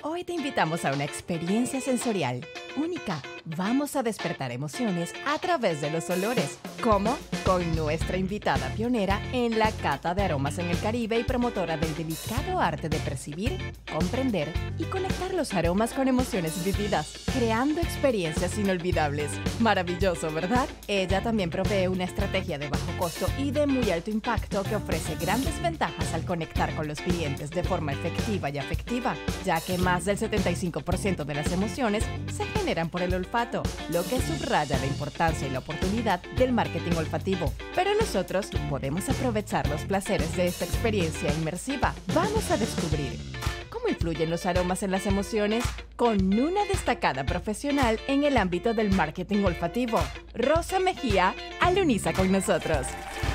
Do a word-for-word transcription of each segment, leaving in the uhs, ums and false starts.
Hoy te invitamos a una experiencia sensorial única. Vamos a despertar emociones a través de los olores. ¿Cómo? Con nuestra invitada pionera en la cata de aromas en el Caribe y promotora del delicado arte de percibir, comprender y conectar los aromas con emociones vividas, creando experiencias inolvidables. Maravilloso, ¿verdad? Ella también provee una estrategia de bajo costo y de muy alto impacto que ofrece grandes ventajas al conectar con los clientes de forma efectiva y afectiva, ya que más del setenta y cinco por ciento de las emociones se generan por el olfato, lo que subraya la importancia y la oportunidad del marketing olfativo. Pero nosotros podemos aprovechar los placeres de esta experiencia inmersiva. Vamos a descubrir cómo influyen los aromas en las emociones con una destacada profesional en el ámbito del marketing olfativo. Rosa Mejía aluniza con nosotros.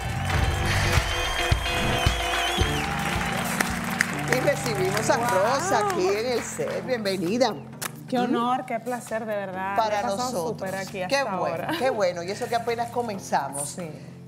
Y recibimos a wow. Rosa aquí en el set. Bienvenida. Qué honor, qué placer, de verdad. Para nosotros. Súper aquí hasta qué bueno, ahora. qué bueno. Y eso que apenas comenzamos. Sí.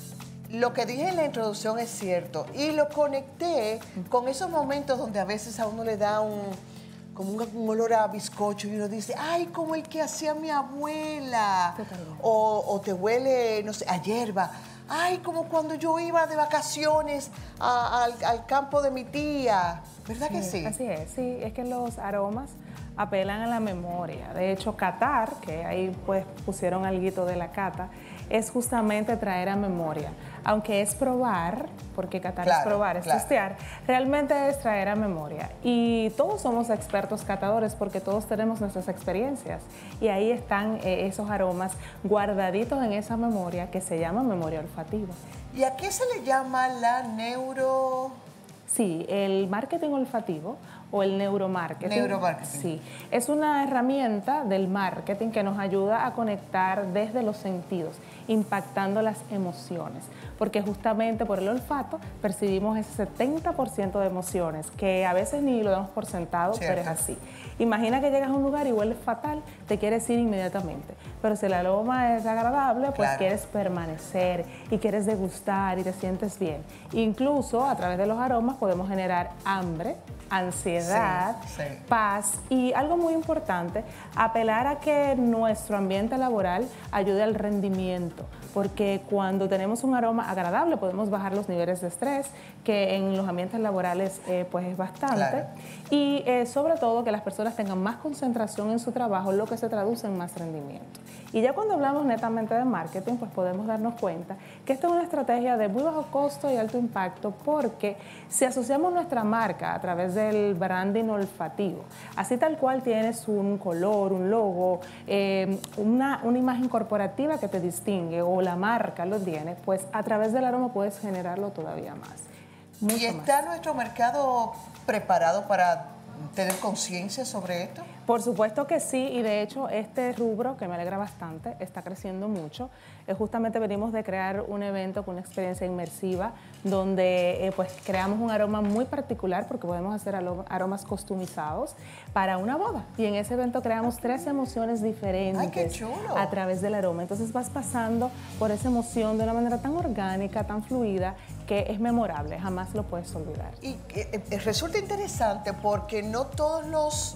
Lo que dije en la introducción es cierto. Y lo conecté con esos momentos donde a veces a uno le da un, como un, un olor a bizcocho y uno dice, ay, como el que hacía mi abuela. O, o te huele, no sé, a hierba. Ay, como cuando yo iba de vacaciones a, al, al campo de mi tía. ¿Verdad sí, que sí? Así es, sí. Es que los aromas apelan a la memoria. De hecho, catar, que ahí pues pusieron alguito de la cata, es justamente traer a memoria. Aunque es probar, porque catar claro, es probar, es claro. testear, realmente es traer a memoria. Y todos somos expertos catadores porque todos tenemos nuestras experiencias. Y ahí están eh, esos aromas guardaditos en esa memoria que se llama memoria olfativa. ¿Y a qué se le llama la neuro...? Sí, el marketing olfativo o el neuromarketing. Neuromarketing. Sí, es una herramienta del marketing que nos ayuda a conectar desde los sentidos, impactando las emociones, porque justamente por el olfato percibimos ese setenta por ciento de emociones, que a veces ni lo damos por sentado, Cierto. Pero es así. Imagina que llegas a un lugar y hueles fatal, te quieres ir inmediatamente, pero si el aroma es agradable, pues claro. quieres permanecer y quieres degustar y te sientes bien. Incluso a través de los aromas podemos generar hambre, ansiedad, sí, sí. paz y algo muy importante, apelar a que nuestro ambiente laboral ayude al rendimiento, porque cuando tenemos un aroma agradable podemos bajar los niveles de estrés, que en los ambientes laborales eh, pues es bastante, claro. y eh, sobre todo que las personas tengan más concentración en su trabajo, lo que se traduce en más rendimiento. Y ya cuando hablamos netamente de marketing, pues podemos darnos cuenta que esta es una estrategia de muy bajo costo y alto impacto, porque si asociamos nuestra marca a través del branding olfativo, así tal cual tienes un color, un logo, eh, una, una imagen corporativa que te distingue o la marca lo tiene, pues a través del aroma puedes generarlo todavía más. Mucho ¿Y está más. nuestro mercado preparado para tener conciencia sobre esto? Por supuesto que sí, y de hecho este rubro, que me alegra bastante, está creciendo mucho. Eh, justamente venimos de crear un evento con una experiencia inmersiva donde eh, pues creamos un aroma muy particular porque podemos hacer aromas customizados para una boda. Y en ese evento creamos tres emociones diferentes. ¡Ay, qué chulo! A través del aroma. Entonces vas pasando por esa emoción de una manera tan orgánica, tan fluida, que es memorable, jamás lo puedes olvidar. Y eh, eh, resulta interesante porque no todos los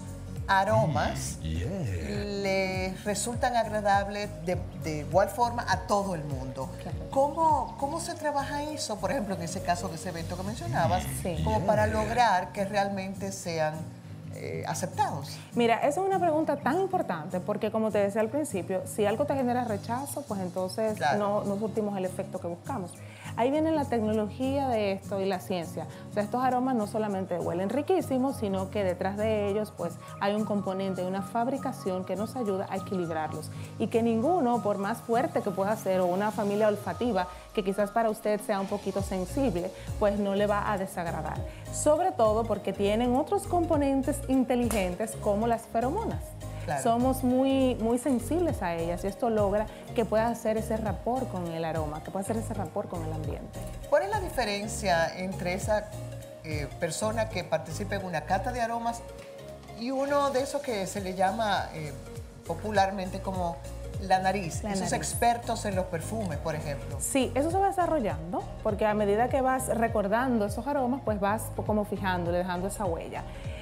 aromas yeah. le resultan agradables de, de igual forma a todo el mundo. Claro. ¿Cómo, ¿Cómo se trabaja eso, por ejemplo, en ese caso de ese evento que mencionabas, sí. como para lograr que realmente sean eh, aceptados? Mira, esa es una pregunta tan importante porque, como te decía al principio, si algo te genera rechazo, pues entonces claro. no, no surtimos el efecto que buscamos. Ahí viene la tecnología de esto y la ciencia. O sea, estos aromas no solamente huelen riquísimos, sino que detrás de ellos pues hay un componente, una fabricación que nos ayuda a equilibrarlos. Y que ninguno, por más fuerte que pueda ser, o una familia olfativa que quizás para usted sea un poquito sensible, pues no le va a desagradar. Sobre todo porque tienen otros componentes inteligentes como las feromonas. Claro. Somos muy, muy sensibles a ellas y esto logra que pueda hacer ese rapport con el aroma, que pueda hacer ese rapport con el ambiente. ¿Cuál es la diferencia entre esa eh, persona que participa en una cata de aromas y uno de esos que se le llama eh, popularmente como la nariz, la esos nariz. expertos en los perfumes, por ejemplo? Sí, eso se va desarrollando porque a medida que vas recordando esos aromas, pues vas como fijándole, dejando esa huella.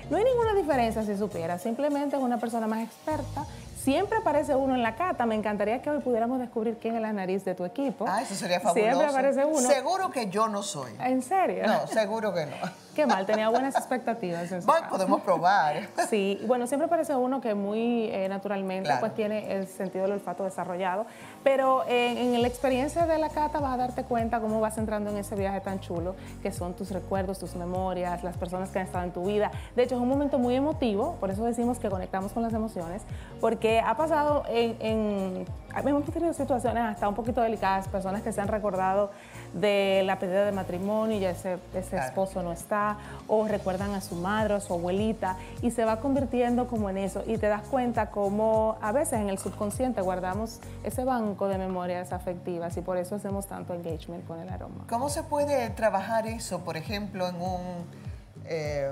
No hay ninguna diferencia si supiera, simplemente es una persona más experta. Siempre aparece uno en la cata. Me encantaría que hoy pudiéramos descubrir quién es la nariz de tu equipo. Ah, eso sería fabuloso. Siempre aparece uno. Seguro que yo no soy. ¿En serio? No, seguro que no. Qué mal, tenía buenas expectativas en su Bueno, caso. podemos probar. Sí, bueno, siempre aparece uno que muy eh, naturalmente Claro. pues tiene el sentido del olfato desarrollado, pero en, en la experiencia de la cata vas a darte cuenta cómo vas entrando en ese viaje tan chulo, que son tus recuerdos, tus memorias, las personas que han estado en tu vida. De hecho, es un momento muy emotivo, por eso decimos que conectamos con las emociones, porque ha pasado en, en hemos tenido situaciones hasta un poquito delicadas, personas que se han recordado de la pedida de matrimonio y ya ese, ese Claro. esposo no está, o recuerdan a su madre o a su abuelita, y se va convirtiendo como en eso, y te das cuenta como a veces en el subconsciente guardamos ese banco de memorias afectivas, y por eso hacemos tanto engagement con el aroma. ¿Cómo se puede trabajar eso, por ejemplo, en un, eh,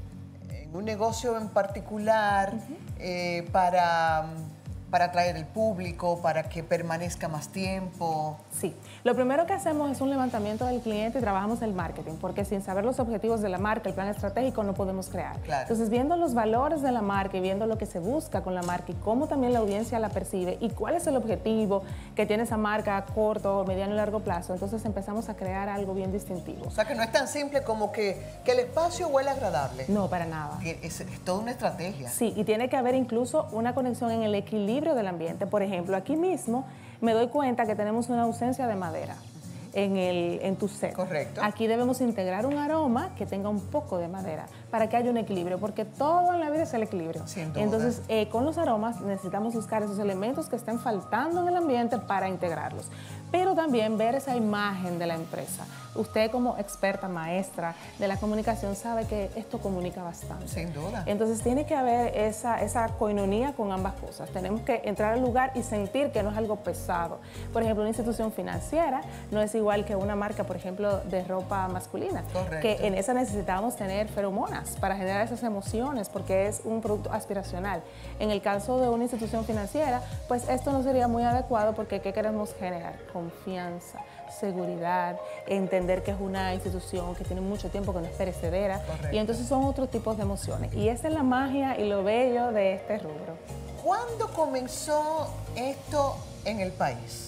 en un negocio en particular uh-huh. eh, para, para atraer el público, para que permanezca más tiempo? Sí, lo primero que hacemos es un levantamiento del cliente y trabajamos el marketing, porque sin saber los objetivos de la marca, el plan estratégico, no podemos crear. Claro. Entonces, viendo los valores de la marca y viendo lo que se busca con la marca y cómo también la audiencia la percibe y cuál es el objetivo que tiene esa marca a corto, mediano y largo plazo, entonces empezamos a crear algo bien distintivo. O sea, que no es tan simple como que, que el espacio huele agradable. No, para nada. Es, es toda una estrategia. Sí, y tiene que haber incluso una conexión en el equilibrio del ambiente. Por ejemplo, aquí mismo me doy cuenta que tenemos una ausencia de madera en, el, en tu set. Correcto. Aquí debemos integrar un aroma que tenga un poco de madera para que haya un equilibrio, porque todo en la vida es el equilibrio. Sin duda. Entonces, eh, con los aromas necesitamos buscar esos elementos que estén faltando en el ambiente para integrarlos, pero también ver esa imagen de la empresa. Usted como experta, maestra de la comunicación, sabe que esto comunica bastante. Sin duda. Entonces tiene que haber esa, esa coinonía con ambas cosas. Tenemos que entrar al lugar y sentir que no es algo pesado. Por ejemplo, una institución financiera no es igual que una marca, por ejemplo, de ropa masculina. Correcto. Que en esa necesitamos tener feromonas para generar esas emociones, porque es un producto aspiracional. En el caso de una institución financiera, pues esto no sería muy adecuado, porque ¿qué queremos generar? Confianza, seguridad, entender que es una institución que tiene mucho tiempo, que no es perecedera. Correcto. Y entonces son otros tipos de emociones. Y esa es la magia y lo bello de este rubro. ¿Cuándo comenzó esto en el país?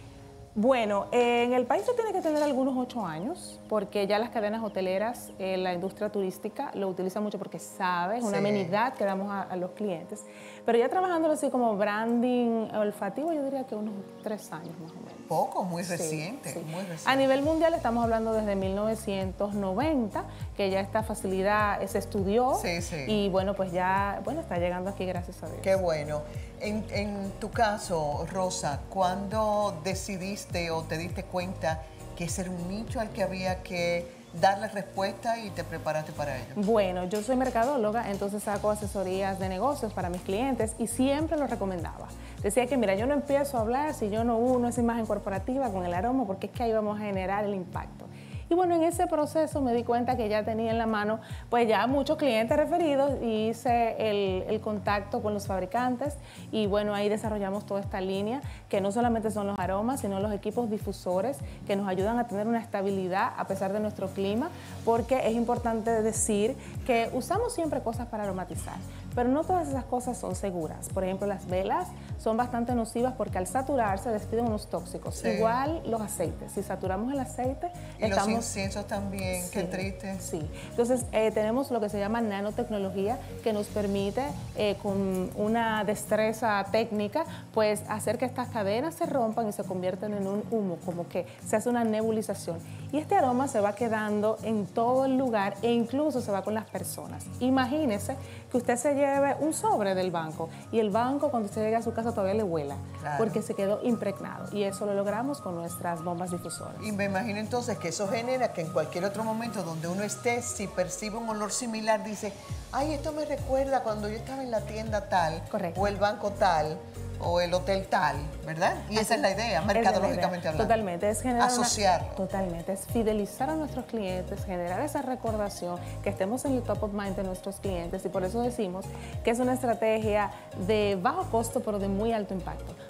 Bueno, eh, en el país lo tiene que tener algunos ocho años, porque ya las cadenas hoteleras, eh, la industria turística lo utiliza mucho porque sabe, es una Sí. amenidad que damos a, a los clientes. Pero ya trabajándolo así como branding olfativo, yo diría que unos tres años más o menos. Poco, muy Sí, reciente, sí. muy reciente. A nivel mundial estamos hablando desde mil novecientos noventa, que ya esta facilidad se estudió. Sí, sí. Y bueno, pues ya bueno, está llegando aquí, gracias a Dios. Qué bueno. En, en tu caso, Rosa, ¿cuándo decidiste o te diste cuenta que ese era un nicho al que había que darle respuesta y te preparaste para ello? Bueno, yo soy mercadóloga, entonces hago asesorías de negocios para mis clientes y siempre lo recomendaba. Decía que, mira, yo no empiezo a hablar si yo no uno esa imagen corporativa con el aroma, porque es que ahí vamos a generar el impacto. Y bueno, en ese proceso me di cuenta que ya tenía en la mano pues ya muchos clientes referidos y hice el, el contacto con los fabricantes y bueno, ahí desarrollamos toda esta línea que no solamente son los aromas, sino los equipos difusores que nos ayudan a tener una estabilidad a pesar de nuestro clima, porque es importante decir que usamos siempre cosas para aromatizar, pero no todas esas cosas son seguras. Por ejemplo, las velas son bastante nocivas porque al saturarse despiden unos tóxicos. Sí. Igual los aceites, si saturamos el aceite, Y estamos... los inciensos también, Sí, qué triste. Sí, entonces eh, tenemos lo que se llama nanotecnología, que nos permite eh, con una destreza técnica pues hacer que estas cadenas se rompan y se conviertan en un humo, como que se hace una nebulización. Y este aroma se va quedando en todo el lugar e incluso se va con las personas. Imagínese que usted se lleve un sobre del banco y el banco cuando usted llega a su casa todavía le huela, Claro. porque se quedó impregnado, y eso lo logramos con nuestras bombas difusoras. Y me imagino entonces que eso genera que en cualquier otro momento donde uno esté, si percibe un olor similar, dice, ay, esto me recuerda cuando yo estaba en la tienda tal, Correcto. o el banco tal, o el hotel tal, ¿verdad? Y esa es la idea, mercadológicamente hablando. Totalmente, es generar una- Asociarlo. totalmente, es fidelizar a nuestros clientes, generar esa recordación, que estemos en el top of mind de nuestros clientes, y por eso decimos que es una estrategia de bajo costo pero de muy alto impacto,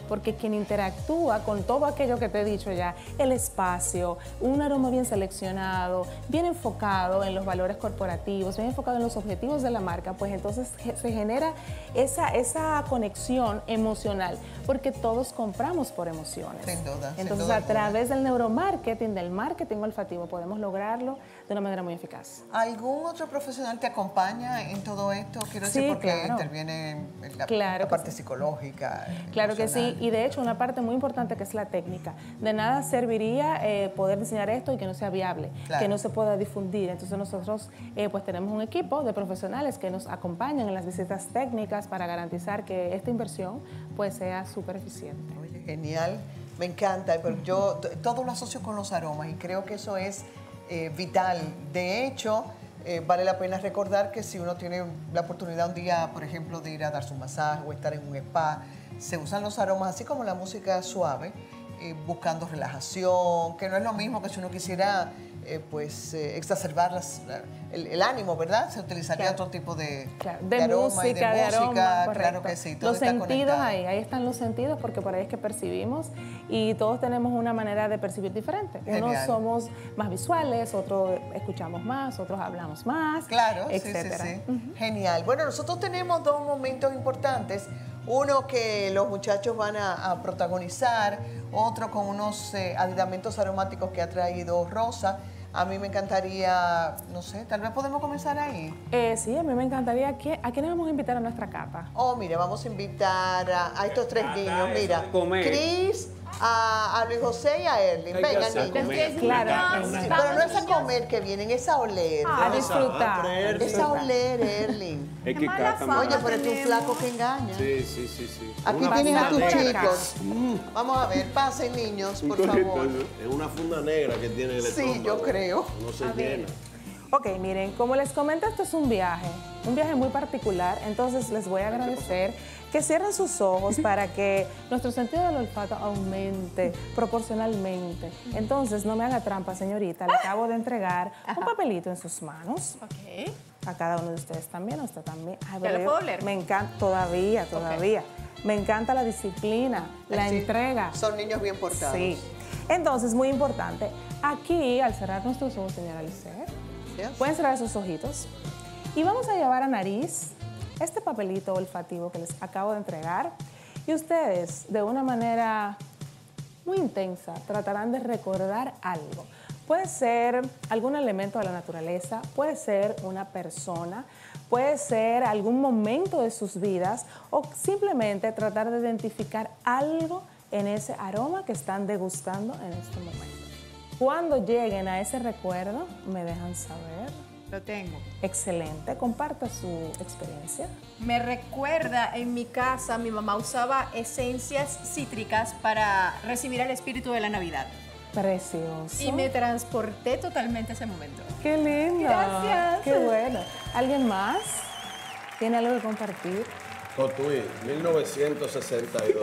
porque quien interactúa con todo aquello que te he dicho ya, el espacio, un aroma bien seleccionado, bien enfocado en los valores corporativos, bien enfocado en los objetivos de la marca, pues entonces se genera esa, esa conexión emocional, porque todos compramos por emociones. Sin duda. Entonces, sin duda a través del neuromarketing, del marketing olfativo, podemos lograrlo de una manera muy eficaz. ¿Algún otro profesional te acompaña en todo esto? Quiero Sí, decir, porque claro. interviene en la, Claro la que parte sí. psicológica. Claro que sí, emocional. y de hecho una parte muy importante que es la técnica. De nada serviría eh, poder diseñar esto y que no sea viable, Claro. que no se pueda difundir. Entonces nosotros eh, pues tenemos un equipo de profesionales que nos acompañan en las visitas técnicas para garantizar que esta inversión pues sea súper eficiente. Oye, genial, me encanta, pero yo t- todo lo asocio con los aromas y creo que eso es eh, vital. De hecho, eh, vale la pena recordar que si uno tiene la oportunidad un día, por ejemplo, de ir a darse un masaje o estar en un spa, se usan los aromas así como la música suave, eh, buscando relajación, que no es lo mismo que si uno quisiera eh, pues eh, exacerbar las- la- el, el ánimo, ¿verdad? Se utilizaría Claro. otro tipo de, Claro, de de, aroma y de música, de música, aroma, claro correcto. que sí, todo Los está sentidos conectado. ahí, ahí están los sentidos porque por ahí es que percibimos y todos tenemos una manera de percibir diferente. Unos Genial. somos más visuales, otros escuchamos más, otros hablamos más, Claro, sí, sí, etcétera. sí. Genial. Bueno, nosotros tenemos dos momentos importantes. Uno que los muchachos van a, a protagonizar, otro con unos eh, aditamentos aromáticos que ha traído Rosa. A mí me encantaría, no sé, tal vez podemos comenzar ahí. Eh, sí, a mí me encantaría que, ¿a quiénes vamos a invitar a nuestra cata? Oh, mire, vamos a invitar a, a estos tres Cata, niños. eso Mira, de comer. Cris, a, a Luis José y a Erling. Hay que Vengan, hacer niños. comer. Claro, Una- es una- Sí, pero no es a comer que vienen, es a oler. a disfrutar. Ah, a Es a disfrutar. oler, Erling. Es que mala Cata fama. me- Oye, pero es que un flaco que engaña. Sí, sí, sí, sí. Aquí Una tienes a tus funda negra. chicos. Vamos a ver, pasen niños, por Correcto, favor. ¿no? Es una funda negra que tiene el Sí, estómago. yo creo. No se llena. Ok, miren, como les comento, esto es un viaje, un viaje muy particular, entonces les voy a agradecer que cierren sus ojos para que nuestro sentido del olfato aumente proporcionalmente. Entonces, no me haga trampa, señorita, le acabo de entregar un papelito en sus manos. Ok. A cada uno de ustedes también, a usted también. Ay, ¿Ya pero lo yo- puedo leer? Me encanta, todavía, todavía. Me encanta la disciplina, la Sí, entrega. Son niños bien portados. Sí. Entonces, muy importante, aquí, al cerrar nuestros ojos, señora Lisset, Yes. pueden cerrar sus ojitos y vamos a llevar a nariz este papelito olfativo que les acabo de entregar y ustedes, de una manera muy intensa, tratarán de recordar algo. Puede ser algún elemento de la naturaleza, puede ser una persona, puede ser algún momento de sus vidas o simplemente tratar de identificar algo en ese aroma que están degustando en este momento. Cuando lleguen a ese recuerdo, me dejan saber. Lo tengo. Excelente, comparta su experiencia. Me recuerda, en mi casa, mi mamá usaba esencias cítricas para recibir el espíritu de la Navidad. Precioso. Y me transporté totalmente a ese momento. ¡Qué lindo! Gracias. ¡Qué bueno! ¿Alguien más tiene algo que compartir? Cotuí, mil novecientos sesenta y dos.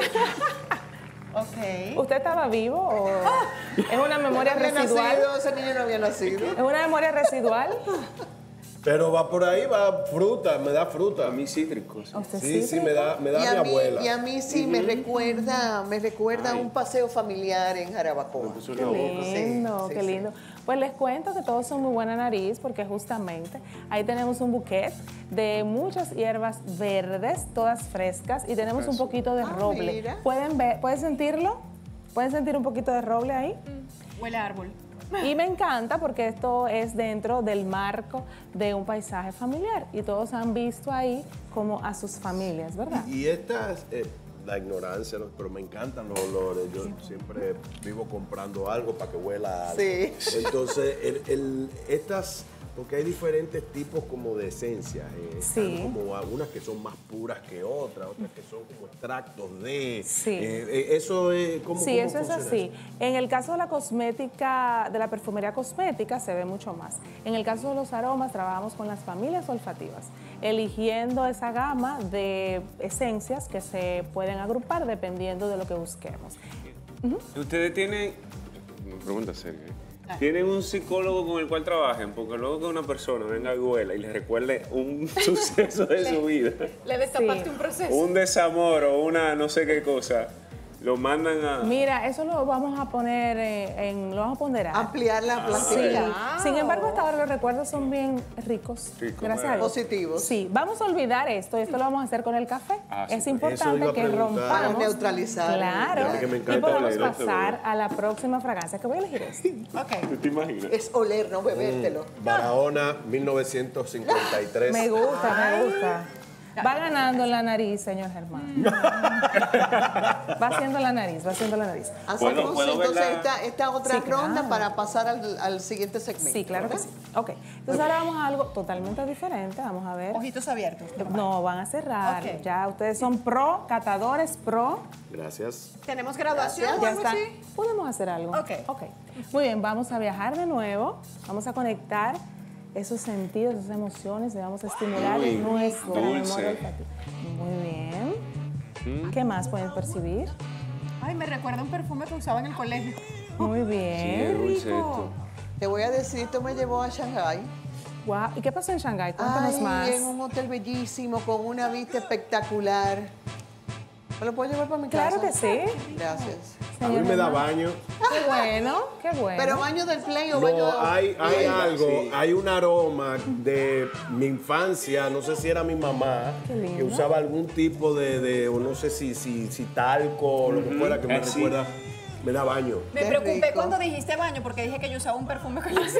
Ok. ¿Usted estaba vivo o es una memoria No había residual? nacido, ese niño no había nacido. ¿Es una memoria residual? Pero va por ahí, va fruta, me da fruta. A mí cítricos. ¿A usted Sí, sí, cítrico? me da, me da Y mi a, mí, abuela. y a mí sí me recuerda, me recuerda Ay. un paseo familiar en Jarabacoa. Puso en Qué la boca. lindo, Sí, qué sí, lindo. Pues les cuento que todos son muy buena nariz porque justamente ahí tenemos un buquet de muchas hierbas verdes, todas frescas, y tenemos un poquito de Ah, roble. mira. ¿Pueden ver, pueden sentirlo? ¿Pueden sentir un poquito de roble ahí? Huele a árbol. Y me encanta porque esto es dentro del marco de un paisaje familiar y todos han visto ahí como a sus familias, ¿verdad? Y estas, eh, la ignorancia, ¿no? Pero me encantan los olores. Yo siempre vivo comprando algo para que huela algo. Sí. Entonces, el, el- estas, porque hay diferentes tipos como de esencias. eh, están Sí. como algunas que son más puras que otras, otras que son como extractos de. Sí. eh, eh, eso es como. Sí, eso es así. En el caso de la cosmética, de la perfumería cosmética, se ve mucho más. En el caso de los aromas, trabajamos con las familias olfativas, eligiendo esa gama de esencias que se pueden agrupar dependiendo de lo que busquemos. Ustedes tienen, una pregunta seria, ¿eh? ¿Tienen un psicólogo con el cual trabajen? Porque luego que una persona venga y huela y le recuerde un suceso de su vida, Le destapaste Sí. un proceso. un desamor o una no sé qué cosa, lo mandan a... Mira, eso lo vamos a poner eh, en, lo vamos a ponderar. Ampliar la Sí. plantilla. Sin embargo, hasta ahora los recuerdos son bien ricos. Rico, Gracias a Dios. Positivos. Sí, vamos a olvidar esto. Esto lo vamos a hacer con el café. Ah, es sí, importante eso iba a que preguntar. Para rompamos. neutralizar. Claro. A mí que me encanta Y podemos oler esto, pasar a la próxima fragancia. Que voy a elegir esto. Ok. ¿Tú te imaginas? Es oler, no bebértelo. Barahona, mil novecientos cincuenta y tres. Me gusta, me gusta. Va ganando la nariz, señor Germán. Va haciendo la nariz, va haciendo la nariz. Hacemos ¿puedo ver entonces la- esta, esta otra Sí, claro. ronda para pasar al, al siguiente segmento. Sí, claro que ¿verdad? sí. Ok, entonces ahora vamos a algo totalmente diferente. Vamos a ver. Ojitos abiertos. No, van a cerrar. Ok. Ya ustedes son pro, catadores pro. Gracias. ¿Tenemos graduación o Ya algo está. así? Podemos hacer algo. Ok. Ok. Muy bien, vamos a viajar de nuevo. Vamos a conectar esos sentidos, esas emociones y vamos a estimular Uy, nuestra dulce. memoria olfativa. Muy bien. ¿Qué más pueden percibir? Ay, me recuerda un perfume que usaba en el colegio. Muy Qué bien. dulce rico. esto. Te voy a decir, esto me llevó a Shanghái. Wow. ¿Y qué pasó en Shanghái? Cuéntanos Ay, más. en un hotel bellísimo, con una vista espectacular. ¿Me lo puedo llevar para mi Claro casa? que sí. Gracias. A mí me da baño. Qué bueno, qué bueno. ¿Pero baño del play o baño No, hay, hay Play? algo, Sí. hay un aroma de mi infancia, no sé si era mi mamá, Qué lindo. que usaba algún tipo de, de o no sé si, si, si talco o lo que fuera, que me Eh, sí. recuerda, me da baño. Me Qué preocupé rico. cuando dijiste baño porque dije que yo usaba un perfume con ese.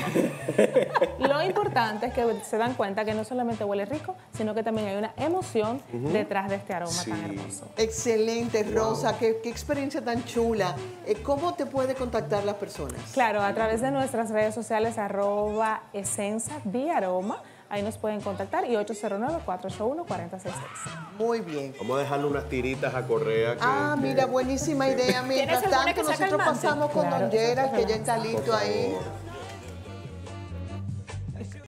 Lo importante es que se dan cuenta que no solamente huele rico, sino que también hay una emoción detrás de este aroma tan hermoso. Excelente, Rosa. Qué, qué experiencia tan chula. Eh, ¿Cómo te puede contactar las personas? Claro, a través de nuestras redes sociales, arroba esencia de aroma, ahí nos pueden contactar y ocho cero nueve, cuatro ocho uno, cuatro cero seis seis. Muy bien. Vamos a dejarle unas tiritas a Correa. Que, Ah, que- mira, buenísima idea. Mientras alguna tanto, que sea nosotros calmante? pasamos con Claro, Don Gerald, que ya está Por listo ahí. favor.